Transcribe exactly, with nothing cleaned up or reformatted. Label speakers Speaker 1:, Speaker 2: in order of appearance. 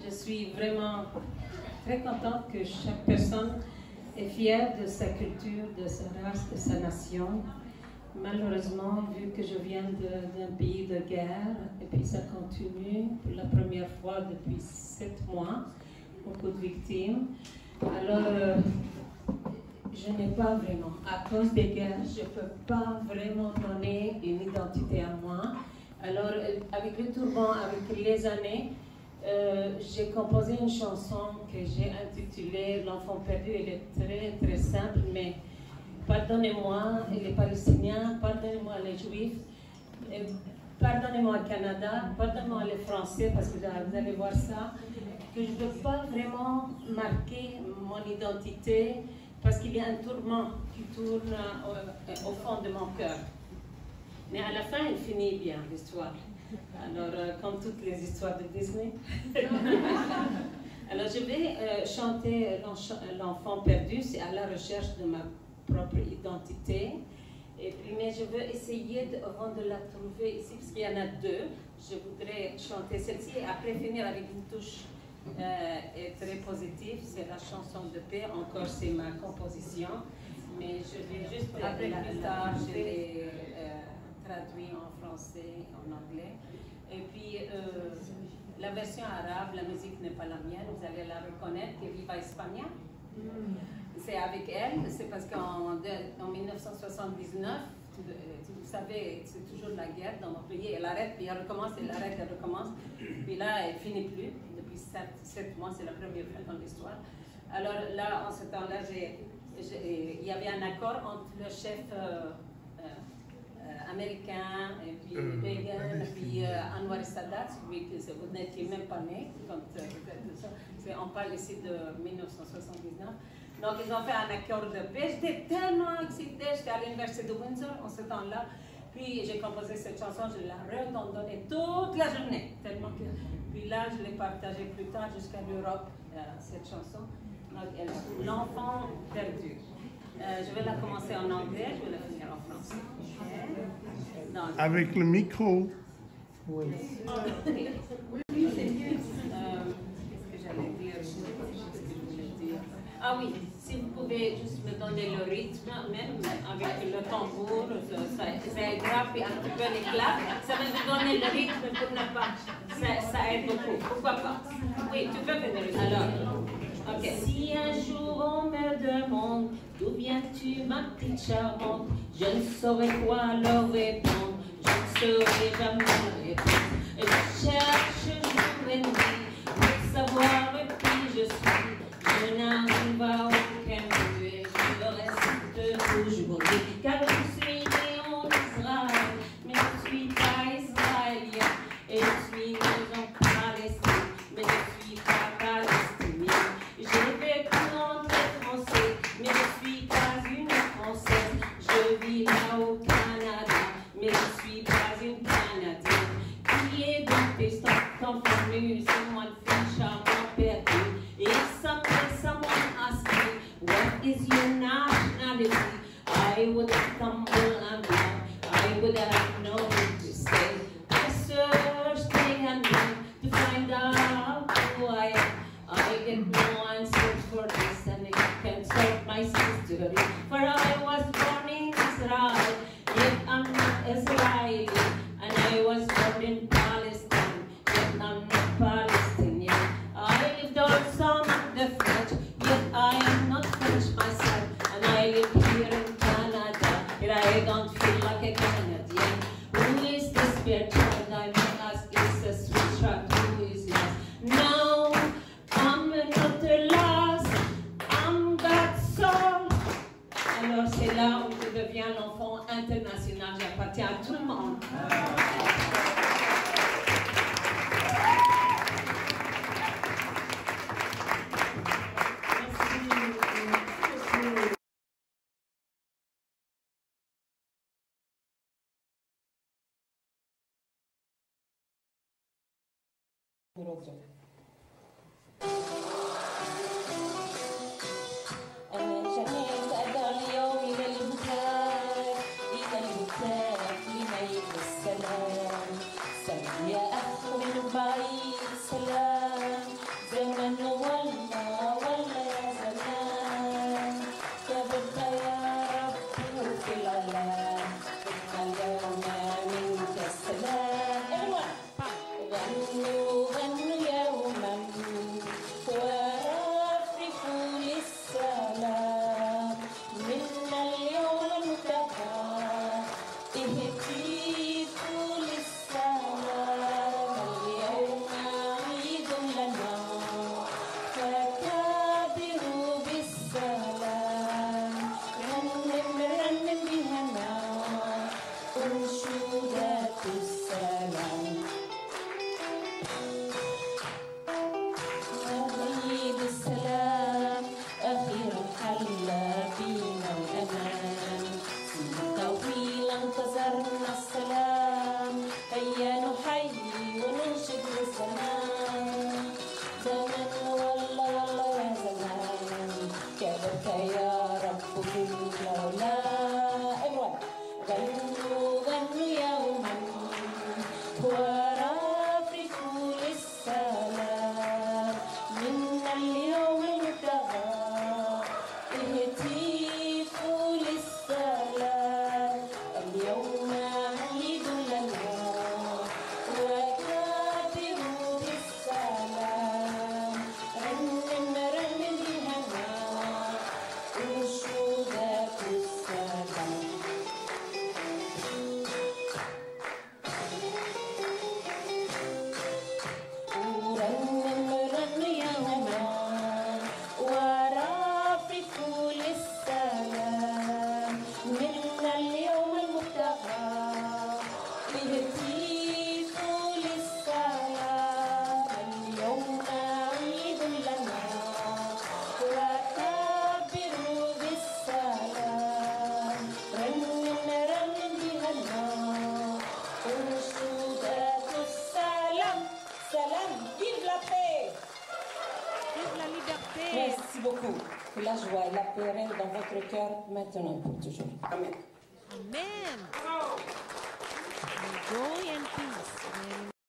Speaker 1: Je suis vraiment très contente que chaque personne est fière de sa culture, de sa race, de sa nation. Malheureusement, vu que je viens d'un pays de guerre, et puis ça continue pour la première fois depuis sept mois, beaucoup de victimes. Alors, euh, je n'ai pas vraiment, à cause des guerres, je ne peux pas vraiment donner une identité à moi. Alors, avec le turban, avec les années, euh, j'ai composé une chanson que j'ai intitulée « L'enfant perdu ». Elle est très, très simple, mais pardonnez-moi les Palestiniens, pardonnez-moi les Juifs, pardonnez-moi le Canada, pardonnez-moi les Français, parce que vous allez voir ça, que je ne veux pas vraiment marquer mon identité, parce qu'il y a un tourment qui tourne au, au fond de mon cœur. Mais à la fin, il finit bien, l'histoire. Alors, euh, comme toutes les histoires de Disney. Alors, je vais euh, chanter L'enfant perdu, c'est à la recherche de ma propre identité. Et puis, mais je veux essayer, de, avant de la trouver ici, parce qu'il y en a deux, je voudrais chanter celle-ci et après finir avec une touche euh, et très positive. C'est la chanson de paix, encore c'est ma composition. Mais je vais juste, après la, plus tard, je l'ai euh, traduit en français, en anglais. Et puis, euh, la version arabe, la musique n'est pas la mienne, vous allez la reconnaître, que Viva España. Mm. C'est avec elle, c'est parce qu'en en mille neuf cent soixante-dix-neuf, vous savez, c'est toujours la guerre dans mon pays, elle arrête, puis elle recommence, elle arrête, elle recommence, puis là, elle finit plus, depuis sept mois, c'est la première fois dans l'histoire. Alors là, en ce temps-là, il y avait un accord entre le chef euh, euh, américain, et puis euh, Reagan, et puis euh, Anwar Sadat, celui que vous n'étiez même pas né, quand, euh, on parle ici de mille neuf cent soixante-dix-neuf. Donc, ils ont fait un accord de paix. J'étais tellement excitée, j'étais à l'université de Windsor en ce temps-là. Puis, j'ai composé cette chanson, je l'ai redonnée toute la journée. Tellement que... Puis là, je l'ai partagée plus tard jusqu'à l'Europe, euh, cette chanson. L'enfant perdu. Euh, je vais la commencer en anglais, je vais la finir en français. Okay. Donc,
Speaker 2: avec le micro.
Speaker 1: Oui. Okay. Euh, Qu'est-ce que j'allais dire? Ah oui, si vous pouvez juste me donner le rythme, même avec le tambour, ça, ça aidera, puis un petit peu l'éclat, ça va vous donner le rythme pour ne pas, ça, ça aide beaucoup, pourquoi pas? Oui, tu peux venir. Alors, ok. Si un jour on me demande d'où viens-tu ma petite charmante, je ne saurais quoi leur répondre, je ne saurais jamais répondre. Je cherche jour et nuit pour savoir qui je suis. Je n'arrive à aucun but et je reste toujours libre. Car je suis né en Israël, mais je ne suis pas israélien. Et je suis né en Palestine, mais je ne suis pas palestinien. J'ai vécu en français, mais je ne suis pas une française. Je vis là au Canada, mais je ne suis pas une Canadienne. Qui est donc tes enfants venus, c'est moi le fils charmant perdu. Et ça someone asked me, what is your nationality? I would stumble and down. I would have known to say. I searched day and night to find out who I am. I get no answers for this, and I can't solve my history. For I was born in Israel, yet I'm not Israeli. And I was born in Palestine, yet I'm not Palestinian. I lived also among the French, yet I am not French myself. And I live here in Canada, yet I don't feel like a Canadian. Who is this fair child? I may ask, is a sweet child who is lost? No, I'm not lost, I'm God's soul. Alors c'est là où je deviens l'enfant international, j'appartiens à tout le monde.
Speaker 2: زمان زمان والله والله يا زمان كبرت يا رب بالعلا everyone غنوا غنوا يوما ورافقوا للسلام منا اليوم المبتغى اهتفوا للسلام اليوم عيد لنا وكابروا بالسلام رنم رنم بالهنا انشودات السلام ورنم رنم يوما ورافقوا للسلام منا اليوم المبتغى اهتفوا للسلام اليوم عيد لنا وكبروا بالسلام رنم رنم بهنا انشودات السلام سلام vive la paix.
Speaker 3: Vive la liberté.
Speaker 2: Merci beaucoup. Que la joie et la paix règnent dans votre cœur maintenant et pour toujours. Amen.
Speaker 3: Amen. May joy and peace.